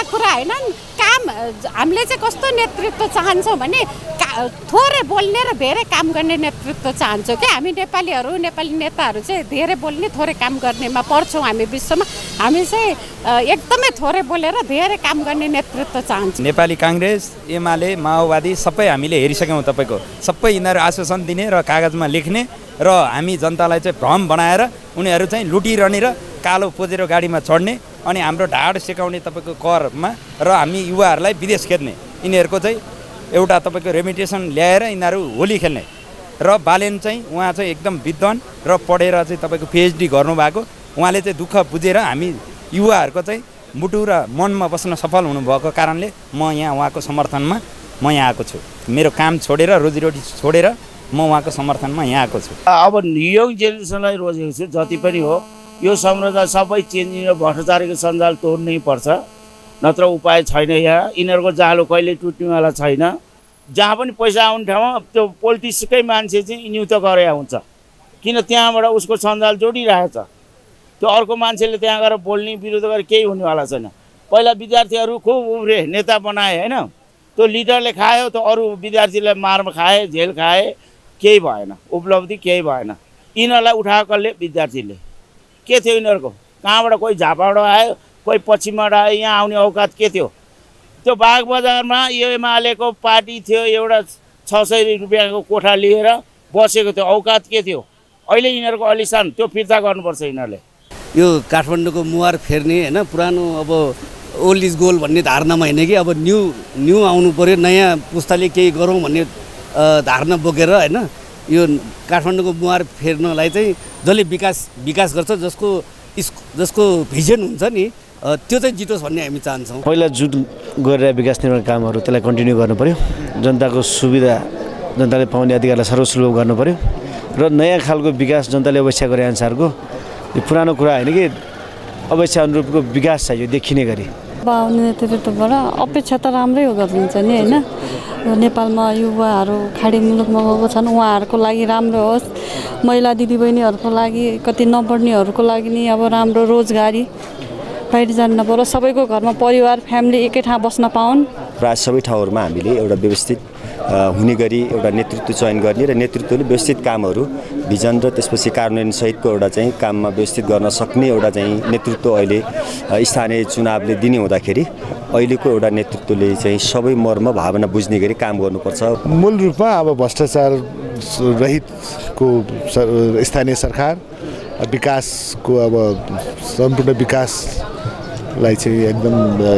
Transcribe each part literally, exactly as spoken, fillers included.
कुरा होइन। काम हामीले चाहिँ कस्तो नेतृत्व चाहन्छौँ भने थोरै बोल्ने र धेरै काम गर्ने नेतृत्व चाहन्छौँ कि हामी नेपालीहरू नेपाली नेताहरू चाहिँ धेरै बोल्ने थोरै काम गर्नेमा पर्छौँ हामी विश्वमा। हामी चाहिँ एकदमै थोरै बोलेर धेरै काम गर्ने नेतृत्व चाहन्छौँ। नेपाली काङ्ग्रेस, एमाले, माओवादी सबै हामीले हेरिसक्यौँ। तपाईँको सबै यिनीहरू आश्वासन दिने र कागजमा लेख्ने र हामी जनतालाई चाहिँ भ्रम बनाएर उनीहरू चाहिँ लुटिरहने र कालो पोजेरो गाडीमा चढ्ने अनि हाम्रो ढाड सेकाउने तपाईँको करमा र हामी युवाहरूलाई विदेश खेद्ने। यिनीहरूको चाहिँ एउटा तपाईँको रेमिटेसन ल्याएर यिनीहरू होली खेल्ने। र बालेन चाहिँ उहाँ चाहिँ एकदम विद्वान र पढेर चाहिँ तपाईँको पिएचडी गर्नुभएको, उहाँले चाहिँ दुःख बुझेर हामी युवाहरूको चाहिँ मुटु र मनमा बस्न सफल हुनुभएको कारणले म यहाँ उहाँको समर्थनमा म यहाँ आएको छु। मेरो काम छोडेर रोजीरोटी छोडेर म उहाँको समर्थनमा यहाँ आएको छु। अब यङ जेनेरेसनलाई रोजेको छु जति पनि हो। यो संरचना सबै चेन्जिङ र भ्रष्टाचारीको सञ्जाल तोड्नै पर्छ, नत्र उपाय छैन। यहाँ यिनीहरूको जालो कहिले टुट्नेवाला छैन। जहाँ पनि पैसा आउने ठाउँमा त्यो पोलिटिक्सकै मान्छे चाहिँ नियुक्त गरे हुन्छ, किन त्यहाँबाट उसको सञ्जाल जोडिरहेछ। त्यो अर्को मान्छेले त्यहाँ गएर बोल्ने विरोध गरेर केही हुनेवाला छैन। पहिला विद्यार्थीहरू खुब उब्रे नेता बनाए होइन, त्यो लिडरले खायो, त्यो अरू विद्यार्थीलाई मारमा खाए, जेल खाए, केही भएन, उपलब्धि केही भएन। यिनीहरूलाई उठाएको कसले? विद्यार्थीले। के थियो यिनीहरूको? कहाँबाट कोही झापाबाट आयो, कोही पश्चिमबाट आयो, यहाँ आउने औकात के थियो? त्यो बाग बजारमा यो एमालेको पार्टी थियो, एउटा छ सय रुपियाँको कोठा लिएर बसेको थियो, औकात के थियो? अहिले यिनीहरूको अलिसान त्यो फिर्ता गर्नुपर्छ यिनीहरूले। यो काठमाडौँको मुहार फेर्ने होइन, पुरानो अब ओल्ड इज गोल्ड भन्ने धारणामा होइन कि अब न्यू न्यू आउनु पऱ्यो, नयाँ पुस्ताले केही गरौँ भन्ने धारणा बोकेर होइन यो काठमाडौँको मुहार फेर्नलाई चाहिँ जसले विकास विकास गर्छ, जसको जसको भिजन हुन्छ नि त्यो चाहिँ जितोस् भन्ने हामी चाहन्छौँ। पहिला जुट गरेर विकास निर्माण कामहरू त्यसलाई कन्टिन्यू गर्नु पऱ्यो। जनताको सुविधा, जनताले पाउने अधिकारलाई सर्वसुलभ गर्नु पऱ्यो र नयाँ खालको विकास जनताले अपेक्षा गरे अनुसारको यो पुरानो कुरा होइन कि अपेक्षा अनुरूपको विकास चाहियो देखिने गरी। आउने नेतृत्वबाट अपेक्षा त राम्रै हो गरिदिन्छ नि होइन। नेपालमा युवाहरू खाडी मुलुकमा गएको छन्, उहाँहरूको लागि राम्रो होस्। महिला दिदीबहिनीहरूको लागि, कति नपढ्नेहरूको लागि नि अब राम्रो रोजगारी, बाहिर जानु नपरोस्, सबैको घरमा परिवार फ्यामिली एकै ठाउँ बस्न पाउन्। प्राय सबै ठाउँहरूमा हामीले एउटा व्यवस्थित हुने गरी एउटा नेतृत्व चयन गर्ने र नेतृत्वले व्यवस्थित कामहरू भिजन र त्यसपछि कार्यान्वयन सहितको एउटा चाहिँ काममा व्यवस्थित गर्न सक्ने एउटा चाहिँ नेतृत्व अहिले स्थानीय चुनावले दिने हुँदाखेरि अहिलेको एउटा नेतृत्वले चाहिँ सबै मर्म भावना बुझ्ने गरी काम गर्नुपर्छ। मूल रूपमा अब भ्रष्टाचार रहितको स्थानीय सरकार, विकासको अब सम्पूर्ण विकासलाई चाहिँ एकदम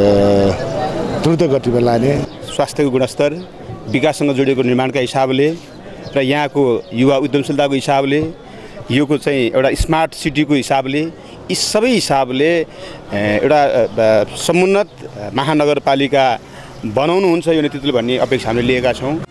द्रुत गतिमा लाने, स्वास्थ्यको गुणस्तर, विकाससँग जोडिएको निर्माणका हिसाबले र यहाँको युवा उद्यमशीलताको हिसाबले, योको चाहिँ एउटा स्मार्ट सिटीको हिसाबले, यी सबै हिसाबले एउटा समुन्नत महानगरपालिका बनाउनुहुन्छ यो नेतृत्वले भन्ने अपेक्षा हामीले लिएका छौँ।